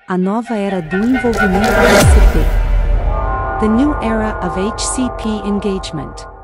A nova era do envolvimento HCP. The new era of HCP engagement.